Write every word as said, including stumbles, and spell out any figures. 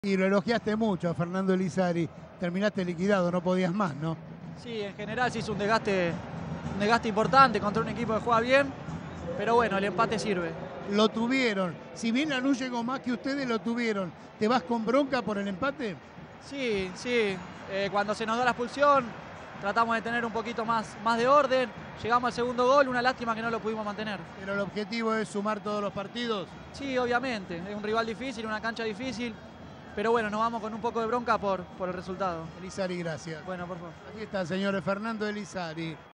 Y lo elogiaste mucho a Fernando Elizari. Terminaste liquidado, no podías más, ¿no? Sí, en general se hizo un desgaste, un desgaste importante contra un equipo que juega bien, pero bueno, el empate sirve. Lo tuvieron. Si bien Lanús llegó más que ustedes, lo tuvieron. ¿Te vas con bronca por el empate? Sí, sí. Eh, cuando se nos da la expulsión, tratamos de tener un poquito más, más de orden. Llegamos al segundo gol, una lástima que no lo pudimos mantener. Pero el objetivo es sumar todos los partidos. Sí, obviamente. Es un rival difícil, una cancha difícil. Pero bueno, nos vamos con un poco de bronca por, por el resultado. Elizari, gracias. Bueno, por favor. Aquí está, señores, Fernando Elizari.